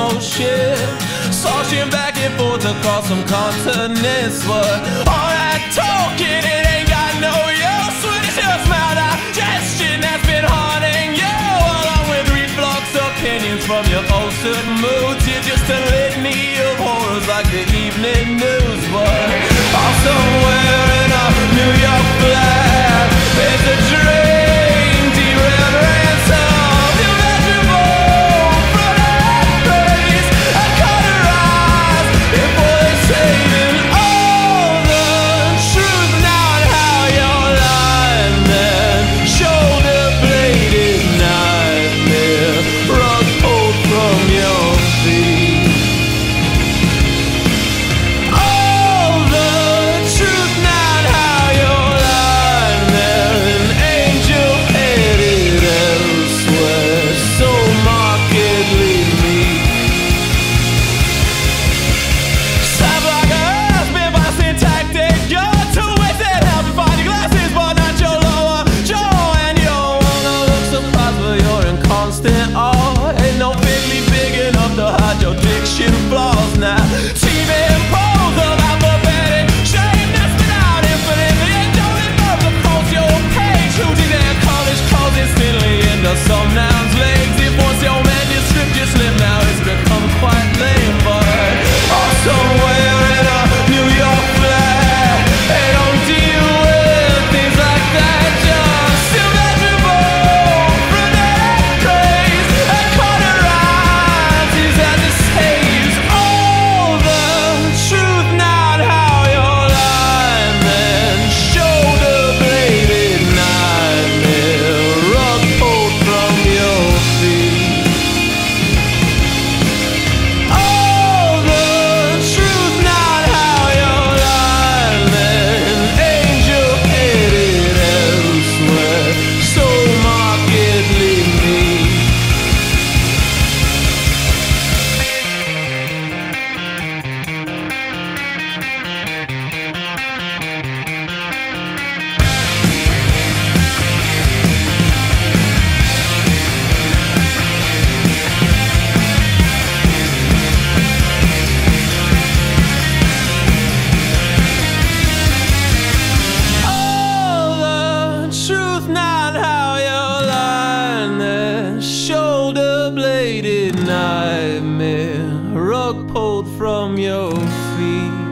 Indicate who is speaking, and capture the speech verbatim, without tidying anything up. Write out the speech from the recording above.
Speaker 1: ocean, sloshing back and forth across some continents. But all that talking, it ain't got no use when it's just maldigestion that's been haunting you, along with reflux opinions from your ulcer moods. You're just a litany of horrors like the evening news. But all somewhere in a New York flat, there's a drain, derailed rants of immeasurable frenetic praise. I cauterize before they saving all the truth, not how you're lying, man. Shoulder bladed nightmare, rug pulled from your feet. All the truth, not how you're lying, man. An angel headed elsewhere, so markedly meek. Slap like a husband by syntactic. You're too wasted, help you find your glasses, but not your lower jaw. And you wanna look surprised, but you're in constant awe. Ain't no bigly big enough to hide your diction flaws now. Team imposed of alphabetic shame that's been out infinitely. And don't involve across your page. Who did their college calls instantly into some nouns legs? If once your manuscript just slipped, now it's become quite lame. But all somewhere in a New York flat, they don't deal with things like that. Just immeasurable frenetic praise. I cauterize these as it saves all the truth, not how you're lying, man. Shoulder bladed nightmare, rug pulled from your feet. All the truth, not how you're lying, man. Angel headed elsewhere, so markedly meek. All the truth, not how you're lying there. Shoulder bladed nightmare, rug pulled from your feet.